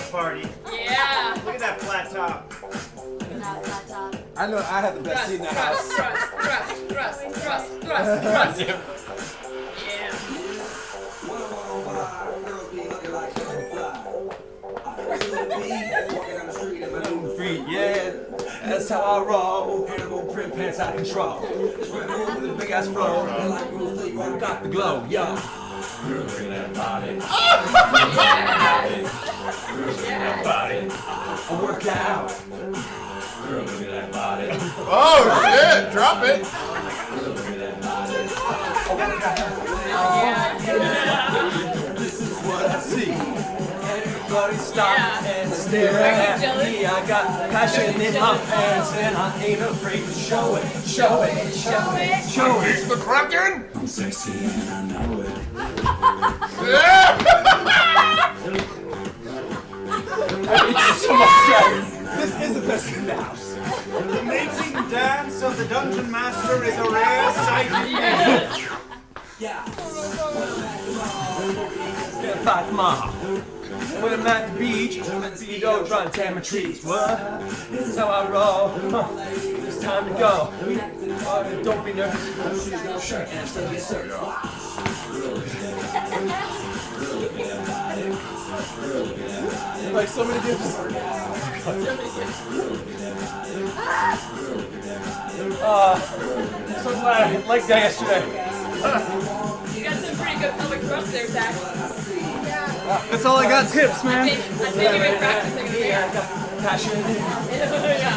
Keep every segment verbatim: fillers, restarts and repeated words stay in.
party. Yeah. Look at that flat top. Not flat top. I know I have the best seat in the house. Thrust, thrust, thrust, thrust, thrust, thrust. Yeah. Free, yeah, that's how I roll. Animal print pants out of control. Just run over the big ass flow. Got the glow, yo. Girl, look at that body. Look at that body. I work out. Girl, look at that body. Oh shit! Drop it. Girl, look at that body. I work out. This is what I see. Everybody stop Yeah. and stare at me. I got passion in my pants and I ain't afraid to show it, show it, show it, show it. He's the Kraken. I'm sexy and I know it. Yeah. It's so much better. This is the best in the house. The amazing dance of the Dungeon Master is a rare sight. Yeah. Get fight tomorrow. When I'm at the beach, I'm at the beach, oh, trying to tame my trees. What? This is how I roll. Huh. It's time to go. Uh, don't be nervous. Like so many gifts. Uh, so glad, like that yesterday. You got some pretty good public thrusts there, Zach. That's all I got, tips, man. I think, I think you've been practicing in the air. Passion. Yeah.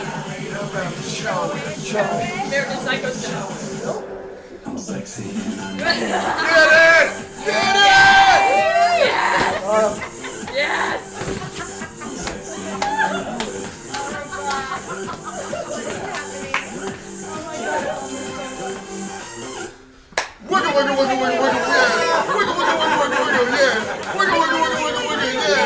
American Psycho style. I'm sexy. Get it! Get it! Yes! Yes! Wiggle, wiggle, wiggle, wiggle, wiggle, yeah. Wiggle, wiggle, wiggle, wiggle, wiggle, yeah. Wiggle, wiggle, wiggle, wiggle, wiggle, yeah.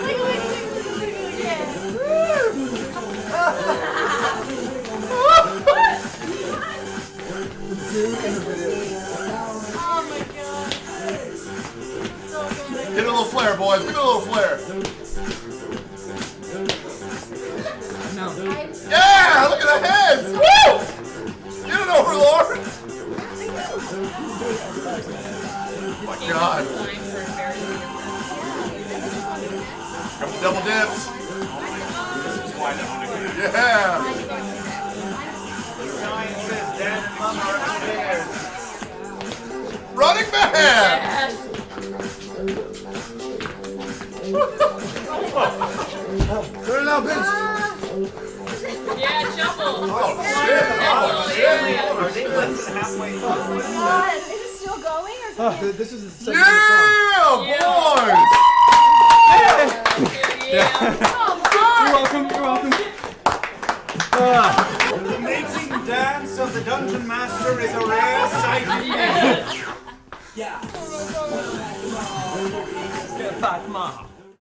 Get a little flare, boys. Get a little flare. No. Yeah! Look at the heads! Woo! Get it over, Lord! Oh my God. Couple double dips. Yeah! Running back! Yes! Turn it out, bitch! Yeah, shuffle! Oh shit! Oh shit! Are they less than halfway through? Oh my god, is it still going or is Oh, it? this is the second song. Yeah, boys! Yeah! Come You're on! welcome, you're welcome. Uh, The amazing dance of the Dungeon Master is a rare sight. Yes! yeah. Get fight tomorrow.